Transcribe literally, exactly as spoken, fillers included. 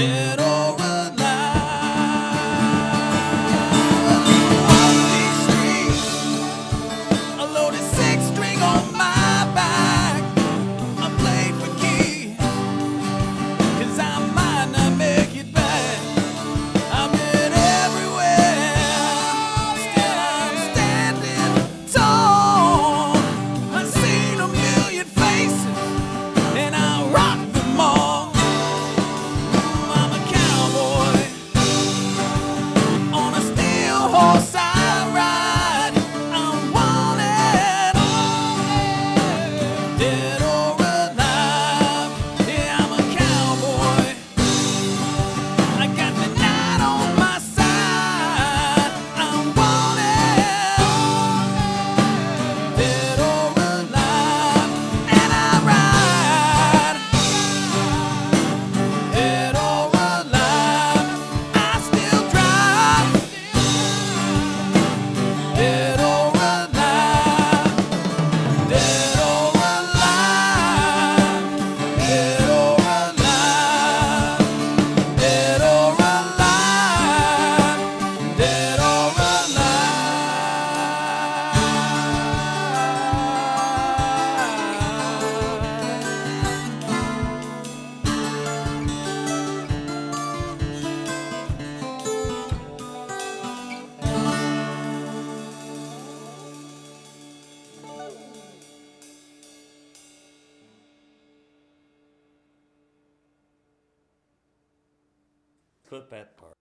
dead or alive. On these streets, a loaded six string on my back. I play for keys, 'cause I might not make it back. I've been everywhere, still I'm standing tall. I've seen a million faces, and I rock them all. I'm a cowboy, on a steel horse I ride. I'm wanted, dead or alive. Yeah, I'm a cowboy, I got the night on my side. I'm wanted, dead or alive. And I ride, dead or alive. I still drive, dead or alive. Dead or alive, dead or alive. Dead or alive, dead or Clip that part.